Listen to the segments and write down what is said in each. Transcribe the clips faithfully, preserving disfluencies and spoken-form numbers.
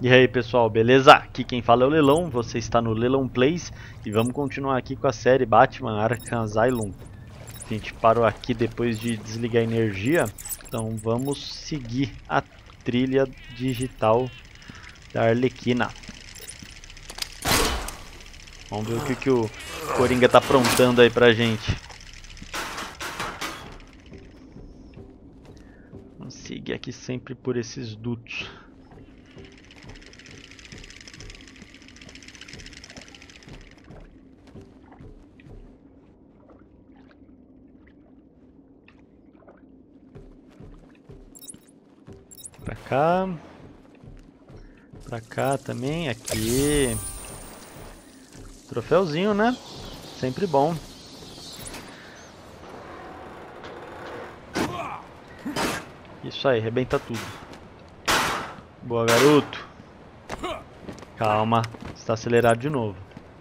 E aí pessoal, beleza? Aqui quem fala é o Lelão, você está no Lelão Plays e vamos continuar aqui com a série Batman Arkham Asylum. A gente parou aqui depois de desligar a energia, então vamos seguir a trilha digital da Arlequina. Vamos ver o que, que o Coringa tá aprontando aí pra gente. Vamos seguir aqui sempre por esses dutos. Pra cá. Pra cá também, aqui. Troféuzinho, né? Sempre bom. Isso aí, arrebenta tudo. Boa, garoto. Calma, está acelerado de novo.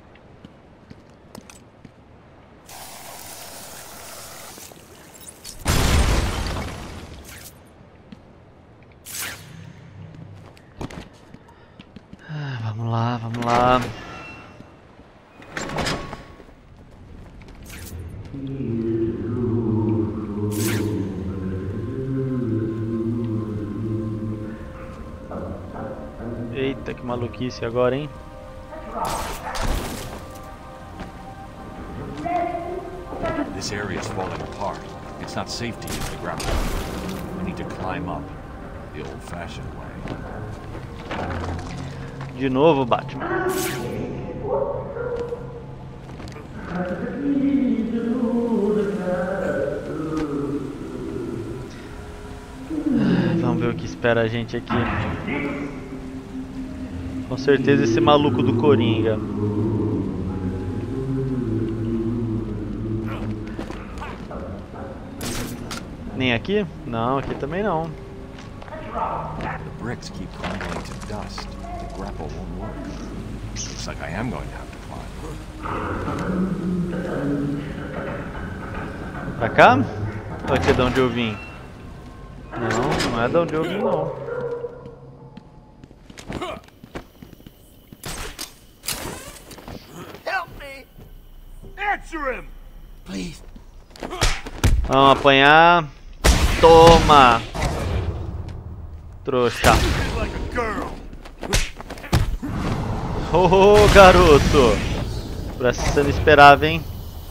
Ah, vamos lá, vamos lá. Eita, que maluquice agora, hein? This area is falling apart. It's not safe to use the ground. I need to climb up the old-fashioned way. De novo, Batman. Ah, vamos ver o que espera a gente aqui. Com certeza esse maluco do Coringa. Nem aqui? Não, aqui também não. The bricks keep crumbling to dust. The grapple won't work. Looks like I am going to have to climb. Pra cá? Ou aqui é de onde eu vim? Não, não é de onde eu vim não. Answer him, please. Vamos apanhar. Toma! Trouxa. Like a girl. Oh, garoto! Por essa você não esperava, hein?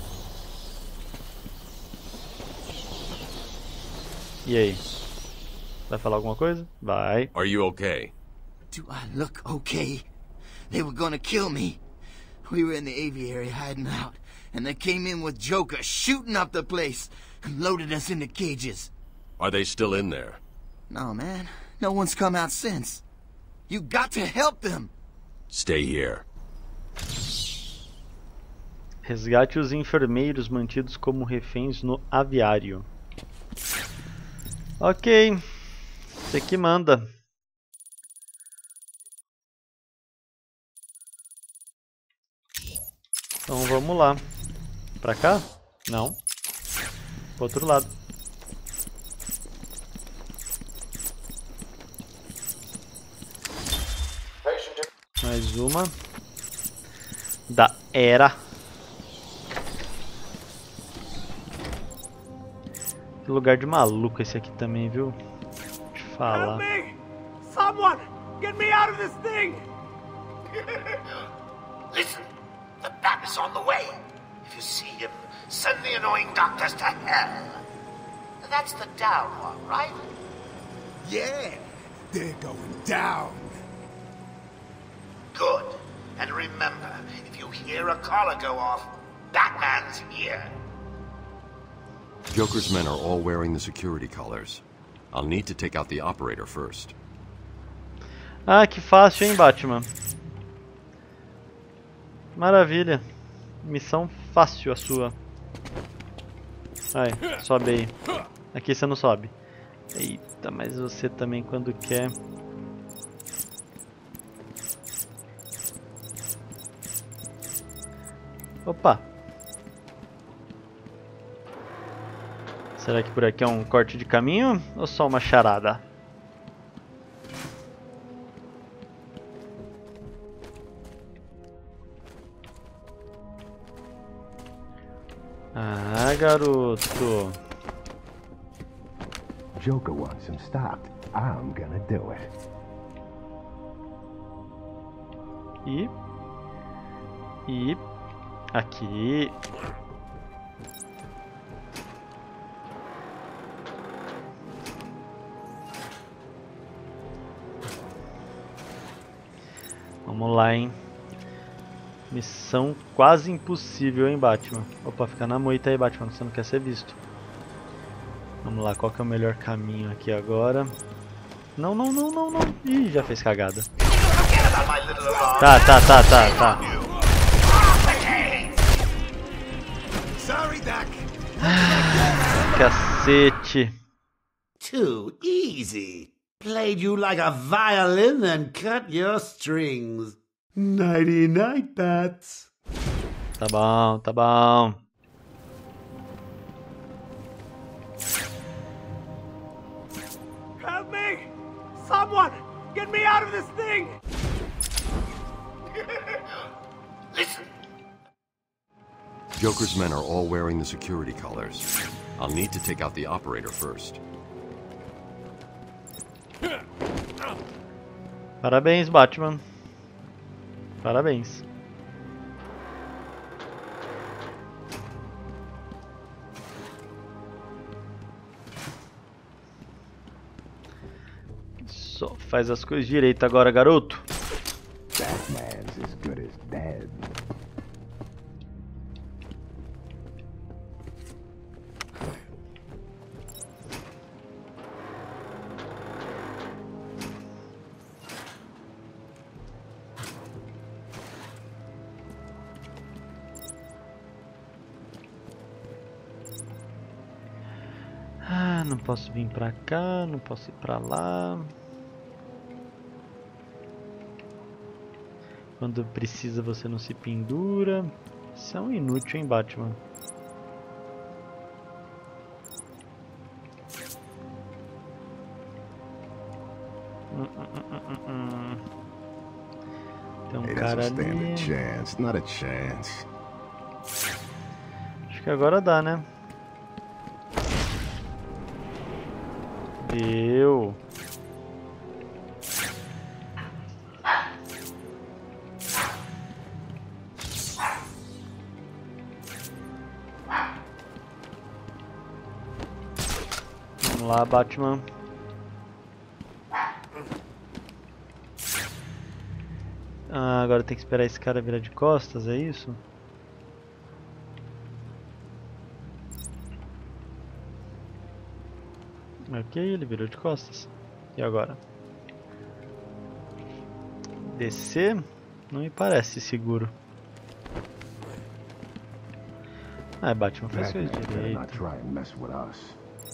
E aí? Vai falar alguma coisa? Vai. Are you okay? Do I look okay? They were gonna kill me. We were in the aviary hiding out, and they came in with Joker shooting up the place and loaded us into cages. Are they still in there? No, man. No one's come out since. You got to help them. Stay here. Resgate os enfermeiros mantidos como reféns no aviário. Ok. Você que manda. Então vamos lá. Pra cá? Não. Pro outro lado. Mais uma. Da Era. Que lugar de maluco esse aqui também, viu? Deixa eu te falar. Help me! Someone, get me out of this thing! Listen, the bat is on the way. If you see him, send the annoying doctors to hell. That's the down one, right? Yeah, they're going down. Good. And remember, if you hear a collar go off, Batman's here. Joker's men are all wearing the security collars. I'll need to take out the operator first. Ah, que fácil, hein, Batman? Maravilha. Missão fácil a sua. Vai, sobe aí. Aqui você não sobe. Eita, mas você também quando quer. Opa. Será que por aqui é um corte de caminho ou só uma charada? Ah, garoto. Joker wants him stopped. I'm gonna do it. E... E... Aqui... Vamos lá, hein? Missão quase impossível, hein, Batman? Opa, fica na moita aí, Batman, você não quer ser visto. Vamos lá, qual que é o melhor caminho aqui agora? Não, não, não, não, não. Ih, já fez cagada. Tá, tá, tá, tá, tá. Sorry, Doc. Cacete. Too easy. Played you like a violin and cut your strings. Nighty night, bats. Tá bom, tá bom. Help me! Someone! Get me out of this thing! Listen. Joker's men are all wearing the security collars. I'll need to take out the operator first. Parabéns, Batman. Parabéns. Só faz as coisas direito agora, garoto. Batman's as good as dead. Ah, não posso vir pra cá, não posso ir pra lá. Quando precisa você não se pendura. Isso é um inútil, hein, Batman? Hum, hum, hum, hum, hum. Tem um He cara doesn't stand a ali. chance. Not a chance. Acho que agora dá, né? Deu. Vamos lá, Batman. Ah, agora tem que esperar esse cara virar de costas, é isso? Ok, ele virou de costas. E agora? Descer? Não me parece seguro. Ah, Batman faz coisa Batman better not direito. try and mess with us.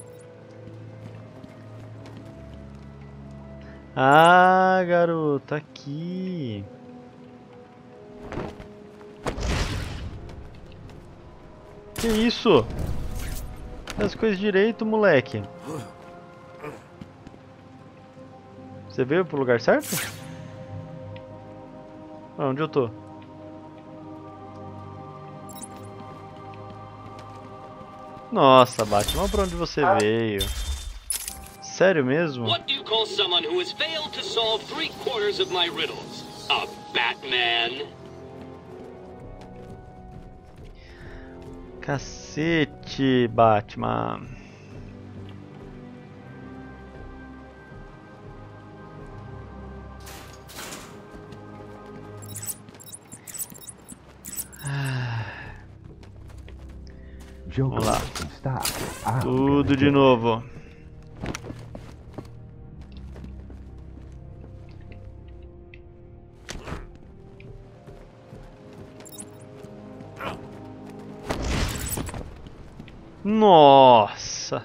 Ah, garoto, aqui. Que isso? Faz as coisas direito, moleque. Você veio pro lugar certo? Ah, onde eu tô? Nossa, Batman, pra onde você veio? Sério mesmo? What do you call someone who has failed to solve three quarters of my riddles? A Batman? Cacete, Batman. Joker Vamos lá. wants him stopped. I'm Tudo gonna de do it. novo. Nossa.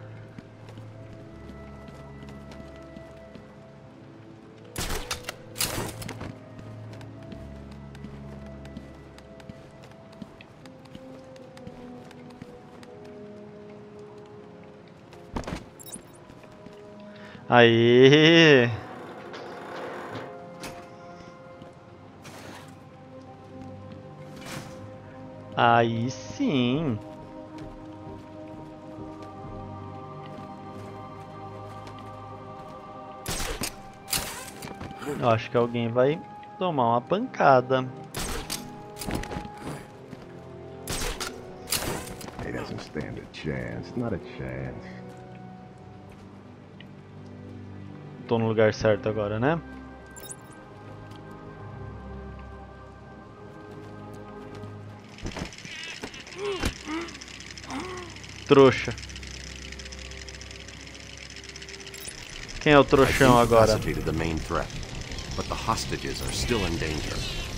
Aê! Aí sim. Eu acho que alguém vai tomar uma pancada. He doesn't stand a chance. Not a chance. Tô no lugar certo agora, né? Trouxa. Quem é o trouxão agora? The main threat, but the hostages are still in danger.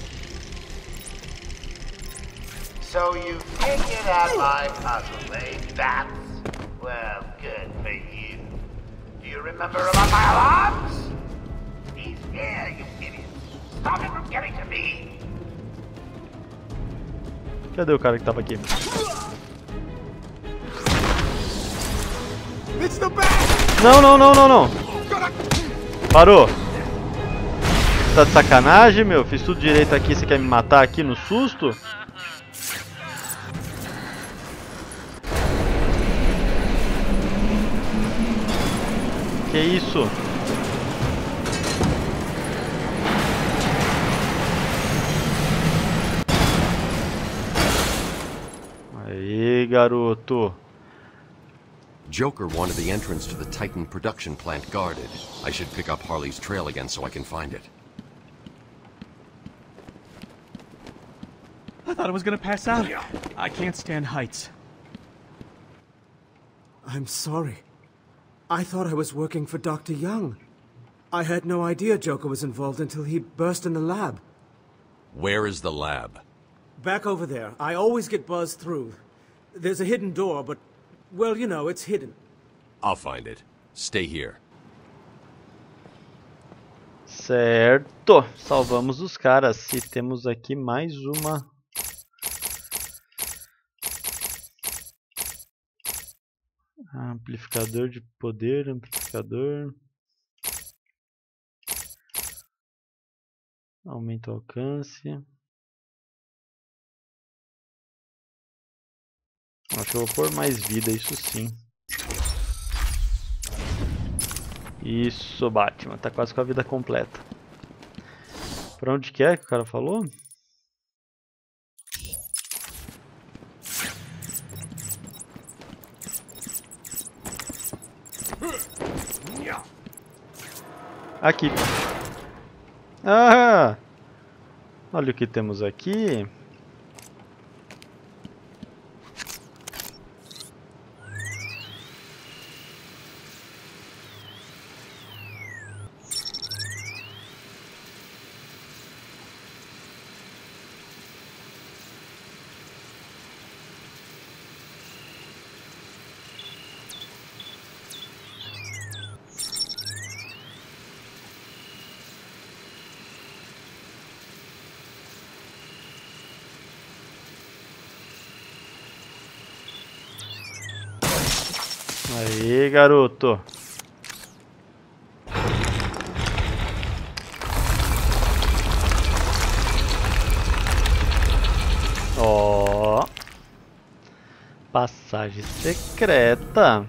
So you figured out my puzzle, eh? That's well, good for you. Do you remember about my alarms? He's here, you idiot. Stop him from getting to me. Cadê o cara que tava aqui? Não, não, não, não, não. Parou. Tá de sacanagem, meu? Fiz tudo direito aqui, você quer me matar aqui no susto? Que isso? Aí, garoto. Joker wanted the entrance to the Titan production plant guarded. I should pick up Harley's trail again so I can find it. I thought I was gonna pass out. I can't stand heights. I'm sorry. I thought I was working for Doctor Young. I had no idea Joker was involved until he burst in the lab. Where is the lab? Back over there. I always get buzzed through. There's a hidden door, but, well, you know, it's hidden. I'll find it. Stay here. Certo. Salvamos os caras. E temos aqui mais uma... Amplificador de poder, amplificador. Aumenta o alcance. Acho que eu vou pôr mais vida, isso sim. Isso, Batman, tá quase com a vida completa. Pra onde que é que o cara falou? Aqui. Ah! Olha o que temos aqui. Aí, garoto. Ó. Oh. Passagem secreta.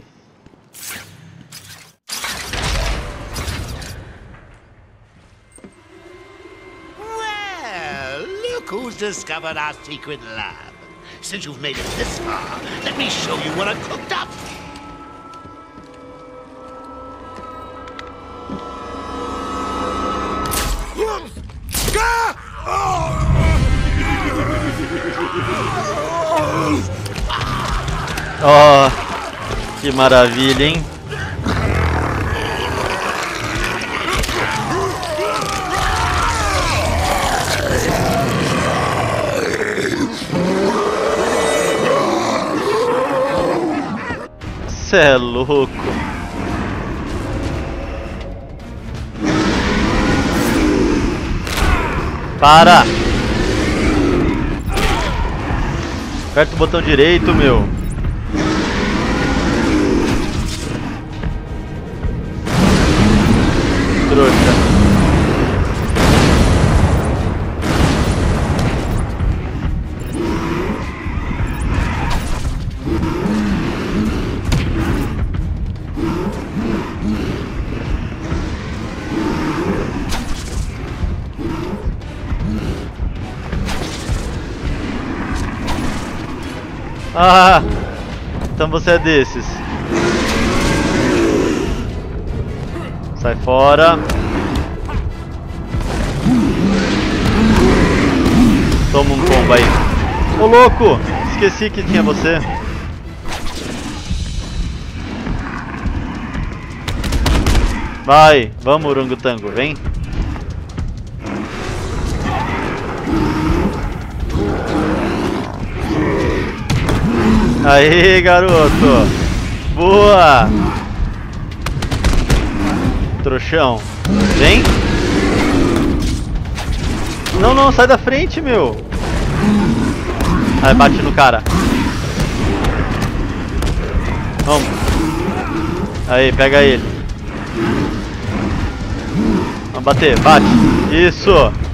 Well, look who's discovered our secret lab. Since you've made it this far, let me show you what I've cooked up. Oh, que maravilha, hein? Cê é louco. Para! Aperta o botão direito, meu. Trouxa. Ah! Então você é desses. Sai fora. Toma um combo aí. Ô louco! Esqueci que tinha você. Vai, vamos orangotango, vem. Aí, garoto. Boa. Trouxão. Vem. Não, não, sai da frente, meu. Aí, bate no cara. Vamos. Aí, pega ele. Vamos bater, bate. Isso.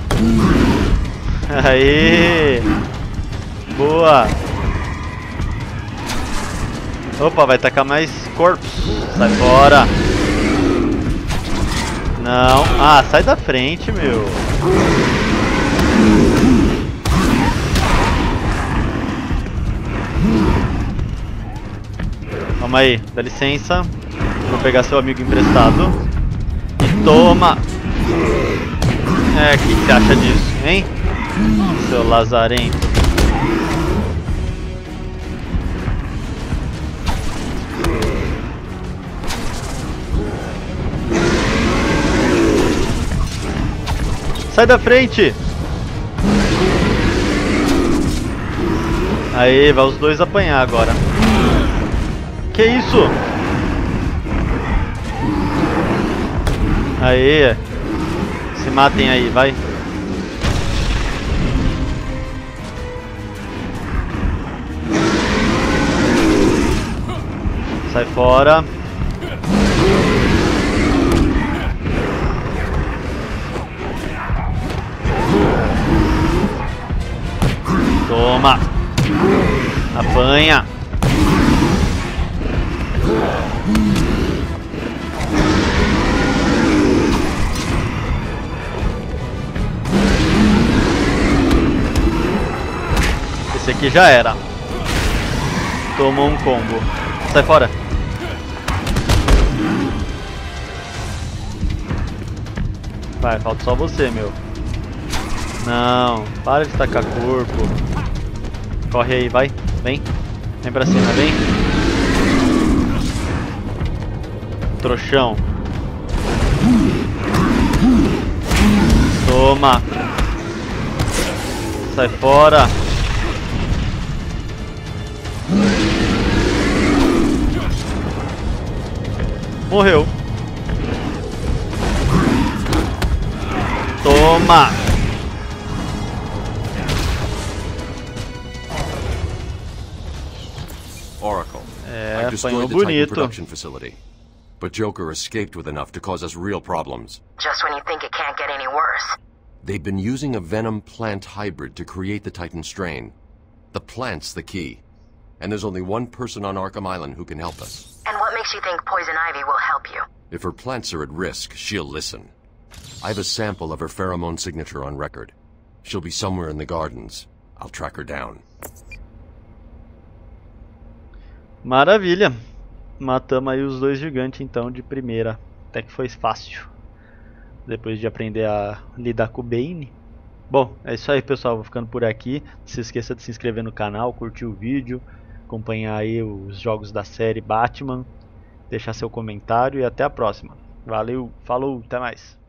Aí. Boa. Opa, vai tacar mais corpos. Sai fora. Não. Ah, sai da frente, meu. Calma aí, dá licença. Vou pegar seu amigo emprestado. E toma. É, o que você acha disso, hein? Seu lazarento. Sai da frente! Aí, vai os dois apanhar agora. Que isso? Aí, se matem aí, vai. Sai fora. Toma. Apanha. Esse aqui já era. Tomou um combo. Sai fora. Vai, falta só você, meu. Não, para de tacar corpo. Corre aí, vai. Vem. Vem pra cima, vem. Trouxão. Toma. Sai fora. Morreu. Toma. Oracle, É, I've destroyed apanhou the Titan bonito. production facility, but Joker escaped with enough to cause us real problems. Just when you think it can't get any worse. They've been using a venom plant hybrid to create the Titan strain. The plant's the key, and there's only one person on Arkham Island who can help us. And what makes you think Poison Ivy will help you? If her plants are at risk, she'll listen. I have a sample of her pheromone signature on record. She'll be somewhere in the gardens. I'll track her down. Maravilha. Matamos aí os dois gigantes então de primeira. Até que foi fácil. Depois de aprender a lidar com o Bane. Bom, é isso aí, pessoal. Vou ficando por aqui. Não se esqueça de se inscrever no canal, curtir o vídeo, acompanhar aí os jogos da série Batman, deixar seu comentário e até a próxima. Valeu, falou, até mais.